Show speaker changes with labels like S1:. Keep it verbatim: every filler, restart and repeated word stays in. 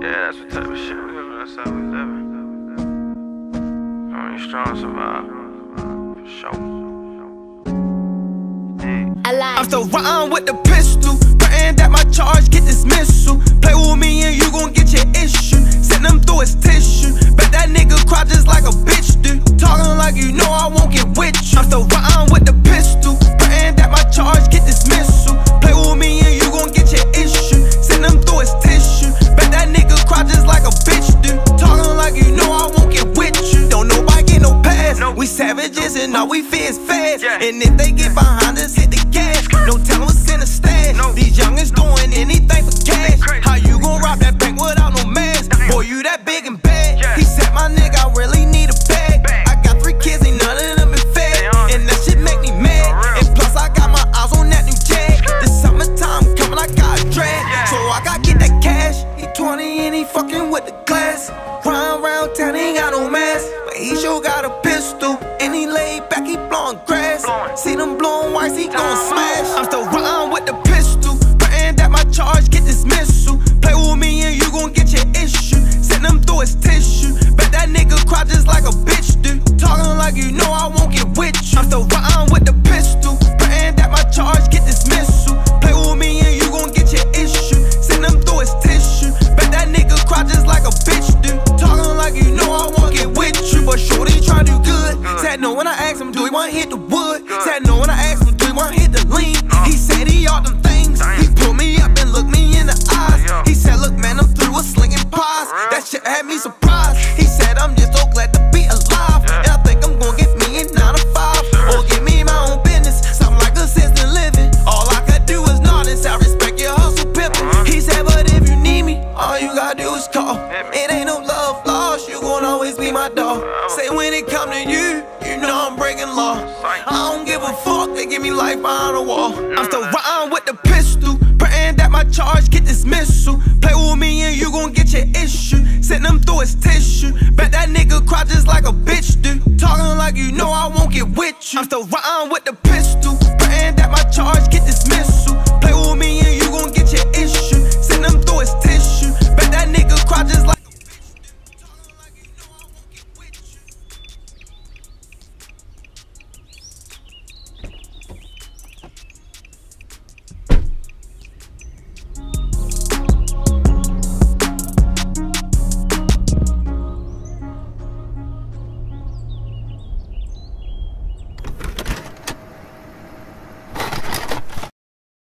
S1: Yeah, that's what type of shit we living. That's how we living. Only strong survive. For sure.
S2: I'm still riding with the pistol, praying that my charge get dismissal. Play with me and you gon' get your issue. Send them through his tissue. Bet that nigga cry just like a bitch do. Talking like you know I won't get with you. I'm still riding with the pistol, praying that my charge get dismissal. Play with me and you gon' get your issue. Send them through his tissue. Bet that nigga cry just like a bitch do. Talking like you know I won't get with you. Don't nobody get no pass. We savages and all we fear is fast. And if they get behind us, hit the gas. No telling what's in the stash. These youngins doing anything for cash. How you gon' rob that bank without no mask? Boy, you that big and bad. He said, my nigga, I really need a bag. I got three kids, ain't none of them been fed. And that shit make me mad. And plus, I got my eyes on that new Jag. The summertime coming, I got a drag. So I gotta get that cash. He twenty and he fucking with the glass. Run around town, he ain't got no mask. But he sure got a pistol. And he laid back, he blowing grass. See them blowing whites, he gon' smash. I'm still riding with the pistol, praying that my charge get dismissal. Play with me and you gon' get your issue. Send them through his tissue. Bet that nigga cry just like a bitch do. Talking like you know I won't get with you. I'm still riding with the pistol, praying that my charge get dismissal. Play with me and you gon' get your issue. Send them through his tissue. Bet that nigga cry just like a bitch do. Talking like you know I won't get with you. But shorty try to do good. Said no when I asked him, do he wanna hit the wood? Said no when I asked him, do he wanna hit the lean? He said he all them things. He pulled me up and looked me in the eyes. He said, look man, I'm through with slinging pies. That shit had me surprised. He said, I'm just so glad to be alive. And I think I'm gonna get me a nine to five. Or give me my own business, something like assistant living. All I could do is nod and say, I respect your hustle pimpin'. He said, but if you need me, all you gotta do is call. It ain't no love lost, you gon' always be my dog. Say when it come to you, you know I'm breaking law. I don't give a fuck, they give me life behind the wall. I'm still riding with the pistol, praying that my charge get dismissal. Play with me and you gon' get your issue. Send them through his tissue. Bet that nigga cry just like a bitch do. Talking like you know I won't get with you. I'm still riding with the